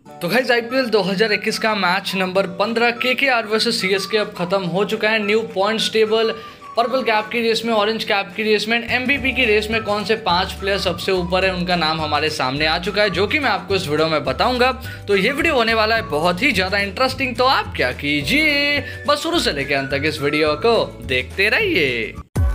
तो guys IPL 2021 का match number 15 KKR versus CSK अब खत्म हो चुका है। New points table, purple cap की रेस में, ऑरेंज कैप की रेस में, एमवीपी की रेस में कौन से 5 प्लेयर सबसे ऊपर है उनका नाम हमारे सामने आ चुका है, जो कि मैं आपको इस वीडियो में बताऊंगा। तो ये वीडियो होने वाला है बहुत ही ज़्यादा इंटरेस्टिंग। तो आप क्या कीजिए, बस शुरू से लेकर अंत तक इस वीडियो को देखते रहिए।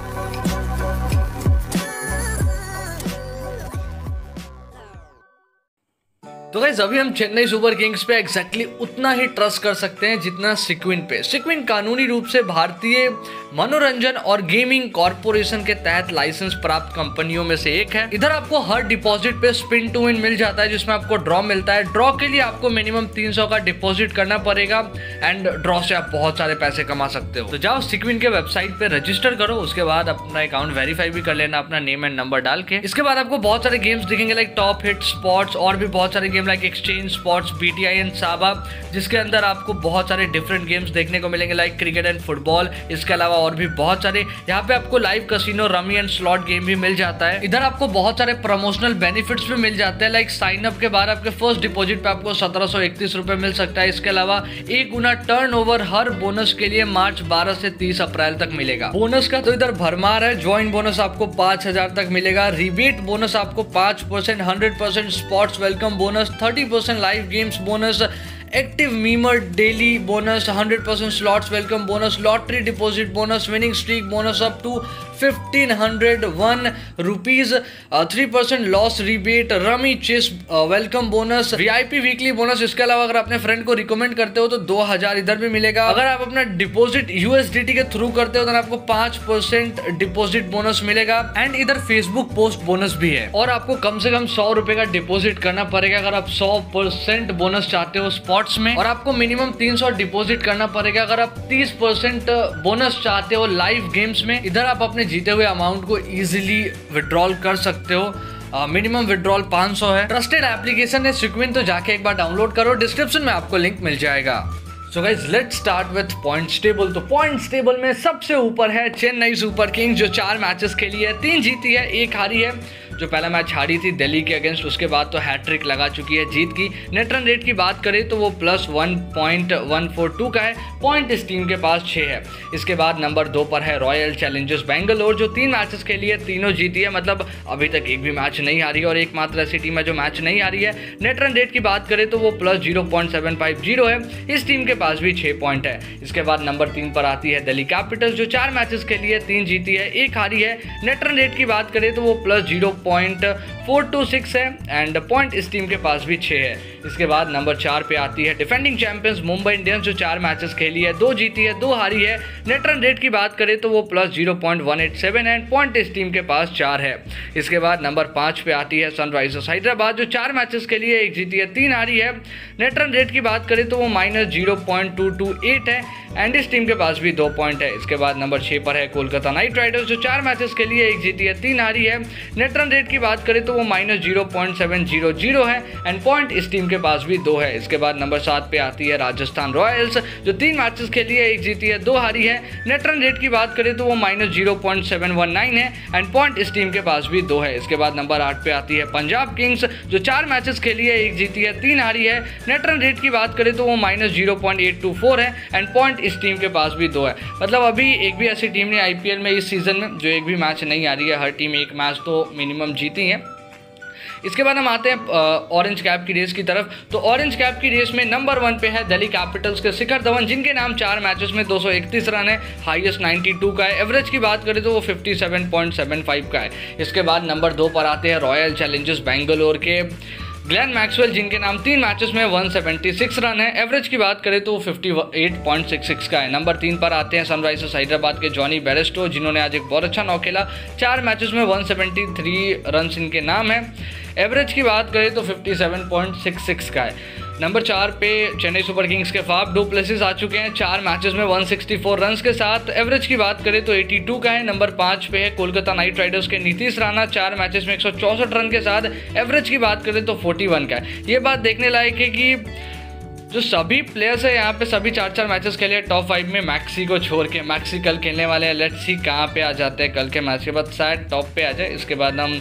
तो गाइस अभी हम चेन्नई सुपर किंग्स पे एग्जैक्टली उतना ही ट्रस्ट कर सकते हैं जितना सिक्विन पे। सिक्विन कानूनी रूप से भारतीय मनोरंजन और गेमिंग कॉर्पोरेशन के तहत लाइसेंस प्राप्त कंपनियों में से एक है। इधर आपको हर डिपॉजिट पे स्पिन टू विन मिल जाता है, जिसमें आपको ड्रॉ मिलता है। ड्रॉ के लिए आपको मिनिमम 300 का डिपॉजिट करना पड़ेगा एंड ड्रॉ से आप बहुत सारे पैसे कमा सकते हो। तो जाओ सिक्विन के वेबसाइट पे रजिस्टर करो, उसके बाद अपना अकाउंट वेरीफाई भी कर लेना अपना नेम एंड नंबर डाल के। इसके बाद आपको बहुत सारे गेम्स दिखेंगे लाइक टॉप हिट, स्पॉट्स और भी बहुत सारे game like exchange, sports, BTI and Saba, जिसके अंदर आपको बहुत सारे डिफरेंट गेम्स देखने को मिलेंगे लाइक क्रिकेट एंड फुटबॉल। इसके अलावा और भी बहुत सारे यहाँ पे आपको live casino, rummy and slot game भी मिल जाता है। इधर आपको बहुत सारे प्रमोशनल बेनिफिट्स भी मिल जाते हैं लाइक साइन अप के बाद आपके फर्स्ट डिपॉजिट पे आपको 1731 रुपए मिल सकता है। इसके अलावा 1 गुना टर्नओवर हर बोनस के लिए मार्च 12 से 30 अप्रैल तक मिलेगा। बोनस का तो इधर भरमार है। ज्वाइन बोनस आपको 5000 तक मिलेगा। रिबेट बोनस आपको 5%, 100% sports welcome bonus, 30% live games bonus, active member daily bonus, 100% slots welcome bonus, lottery deposit bonus, winning streak bonus up to 1501 rupees, 3% loss rebate, rummy chess welcome bonus, VIP weekly bonus. इसके अलावा अगर अपने friend को recommend करते हो तो 2000 इधर भी मिलेगा। अगर आप अपना डिपॉजिट यूएसडीटी के थ्रू करते हो तो आपको 5% डिपॉजिट बोनस मिलेगा एंड इधर फेसबुक पोस्ट बोनस भी है। और आपको कम से कम 100 रुपए का डिपॉजिट करना पड़ेगा अगर आप 100% बोनस चाहते हो स्पॉट्स में, और आपको मिनिमम 300 डिपॉजिट करना पड़ेगा अगर आप 30% बोनस चाहते हो लाइव गेम्स में। इधर आप अपने जीते हुए अमाउंट को इजीली विड्रॉल कर सकते हो। मिनिमम विड्रॉल 500 है। ट्रस्टेड एप्लीकेशन है सिक्विन, तो जाके एक बार डाउनलोड करो, डिस्क्रिप्शन में आपको लिंक मिल जाएगा। So guys let's start with points table. तो पॉइंट्स टेबल में सबसे ऊपर है चेन्नई सुपर किंग्स, जो 4 मैचेस के लिए 3 जीती है, 1 हारी है। जो पहला मैच हारी थी दिल्ली के अगेंस्ट, उसके बाद तो हैट्रिक लगा चुकी है जीत की। नेट रन रेट की बात करें तो वो +1.142 का है। पॉइंट इस टीम के पास 6 है। इसके बाद नंबर 2 पर है रॉयल चैलेंजर्स बेंगलोर, जो 3 मैचेस के लिए तीनों जीती है, मतलब अभी तक एक भी मैच नहीं हारी है और एकमात्र ऐसी टीम है जो मैच नहीं हारी है। नेट रन रेट की बात करें तो वो +0.750 है। इस टीम के पास भी 6 पॉइंट है। इसके बाद नंबर 3 पर आती है दिल्ली कैपिटल्स, जो 4 मैचेस के लिए 3 जीती है, 1 हारी है। नेट रन रेट की बात करें तो वो +0.426 है एंड पॉइंट इस टीम के पास भी 6 है। इसके बाद नंबर 4 पे आती है डिफेंडिंग चैंपियंस मुंबई इंडियंस, जो 4 मैचेस खेली है, 2 जीती है, 2 हारी है। नेट रन रेट की बात करें तो वो +0.187 है, पॉइंट इस टीम के पास 4 है। इसके बाद नंबर 5 पे आती है सनराइजर्स हैदराबाद, जो 4 मैचेस के लिए 1 जीती है, 3 हारी है। नेट रन रेट की बात करें तो वो -0.228 है एंड इस टीम के पास भी 2 पॉइंट है। इसके बाद नंबर 6 पर है कोलकाता नाइट राइडर्स, जो 4 मैचेस के लिए 1 जीती है, 3 हारी है। नेट रन रेट की बात करें तो वो -0.700 है एंड पॉइंट इस टीम के पास भी 2 है। इसके बाद नंबर 7 पे आती है राजस्थान रॉयल्स, जो 3 मैचेस के लिए 1 जीती है, 2 हारी है। नेट रन रेट की बात करें तो वो -0.719 है एंड पॉइंट इस टीम के पास भी 2 है। इसके बाद नंबर 8 पे आती है पंजाब किंग्स, जो 4 मैचेस के लिए 1 जीती है, 3 हारी है। नेट रन रेट की बात करें तो वो -0.824 है एंड पॉइंट इस टीम के पास भी 2 है। मतलब अभी एक भी ऐसी टीम नहीं आईपीएल में इस सीजन में जो एक भी मैच नहीं आ रही है, हर टीम एक मैच तो मिनिमम जीती है। इसके बाद हम आते हैं ऑरेंज कैप की रेस की तरफ। तो ऑरेंज कैप की रेस में नंबर 1 पे है दिल्ली कैपिटल्स के शिखर धवन, जिनके नाम 4 मैचेस में 231 रन है, हाईएस्ट 92 का है। एवरेज की बात करें तो वो 57.75 का है। इसके बाद नंबर 2 पर आते हैं रॉयल चैलेंजर्स बेंगलोर के ग्लेन मैक्सवेल, जिनके नाम 3 मैचेस में 176 रन है। एवरेज की बात करें तो 58.66 का है। नंबर 3 पर आते हैं सनराइजर्स हैदराबाद के जॉनी बेरेस्टो, जिन्होंने आज एक बहुत अच्छा नौ खेला। 4 मैचेस में 173 रन इनके नाम है। एवरेज की बात करें तो 57.66 का है। नंबर 4 पे चेन्नई सुपर किंग्स के फाफ डू प्लेसिस आ चुके हैं, 4 मैचेस में 164 रन के साथ। एवरेज की बात करें तो 82 का है। नंबर 5 पे है कोलकाता नाइट राइडर्स के नीतीश राणा, 4 मैचेस में 164 रन के साथ। एवरेज की बात करें तो 41 का है। ये बात देखने लायक है कि जो सभी प्लेयर्स है यहाँ पे सभी 4-4 मैचेस के लिए टॉप 5 में, मैक्सी को छोड़ के। मैक्सी कल खेलने वाले हैं, लेट्स सी कहाँ पे आ जाते हैं कल के मैच के बाद, शायद टॉप पे आ जाए। इसके बाद हम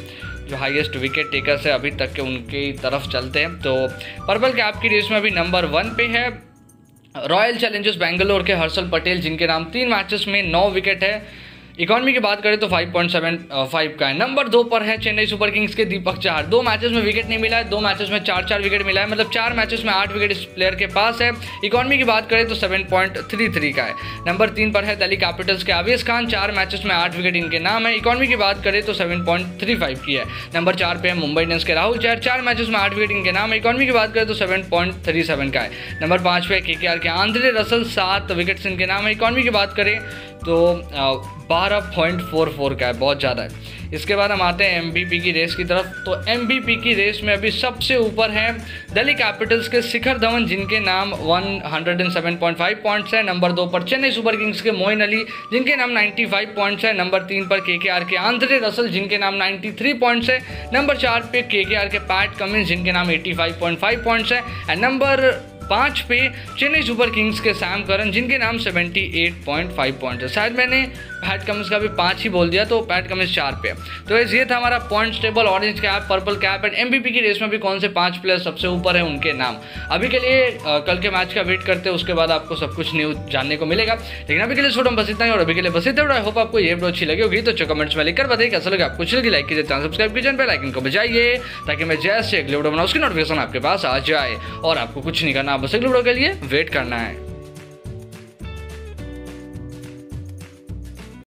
जो हाईएस्ट विकेट टेकर्स है अभी तक के उनकी तरफ चलते हैं। तो पर्पल कैप की रेस में अभी नंबर 1 पे है रॉयल चैलेंजर्स बेंगलोर के हर्षल पटेल, जिनके नाम 3 मैचेस में 9 विकेट है। इकॉनमी की बात करें तो 5.75 का है। नंबर 2 पर है चेन्नई सुपर किंग्स के दीपक चहर, 2 मैचेस में विकेट नहीं मिला है, 2 मैचेस में 4 विकेट मिला है, मतलब 4 मैचेस में 8 विकेट इस प्लेयर के पास है। इकॉनमी की बात करें तो 7.33 का है। नंबर 3 पर है दिल्ली कैपिटल्स के आवेश खान, 4 मैचेस में 8 विकेट इनके नाम है। इकॉनमी की बात करें तो 7.35 की है। नंबर 4 पे है मुंबई इंडियंस के राहुल चहर, 4 मैचेस में 8 विकेट इनके नाम है। इकॉनमी की बात करें तो 7.37 का है। नंबर 5 पे केकेआर के आंद्रे रसल, 7 विकेट्स इनके नाम है। इकॉनमी की बात करें तो 12.44 का है, बहुत ज़्यादा है। इसके बाद हम आते हैं MVP की रेस की तरफ। तो MVP की रेस में अभी सबसे ऊपर है दिल्ली कैपिटल्स के शिखर धवन, जिनके नाम 107.5 पॉइंट्स है। नंबर 2 पर चेन्नई सुपर किंग्स के मोइन अली, जिनके नाम 95 पॉइंट्स है। नंबर 3 पर KKR के आंद्रे रसल, जिनके नाम 93 पॉइंट्स है। नंबर 4 पे KKR के पैट कमिंस, जिनके नाम 85.5 पॉइंट्स है। एंड नंबर 5 पे चेन्नई सुपर किंग्स के सैम करन, जिनके नाम 78.5 पॉइंट है। शायद मैंने पैट कमिंस का भी 5 ही बोल दिया, तो पैट कमिंस 4 पे। तो ये था हमारा points table, orange cap, purple cap and MVP की रेस में भी कौन से 5 प्लेयर सबसे ऊपर है उनके नाम। अभी के लिए कल के मैच का वेट करते हैं, उसके बाद आपको सब कुछ न्यूज जानने को मिलेगा। लेकिन अभी के लिए इस वीडियो में बस इतना ही, और अभी के लिए बस इतना ही। आई होप आपको ये वीडियो अच्छी लगी होगी, तो कमेंट्स में लिखकर बताइए कैसा लगा आपको। अच्छी लगी लाइक कीजिए, चैनल सब्सक्राइब कीजिए, बेल आइकन को बजाइए, ताकि मैं जैसे अगले वीडियो बनाऊं उसकी नोटिफिकेशन आपके पास आ जाए। और आपको कुछ नहीं करना, बस अगले वीडियो के लिए वेट करना है।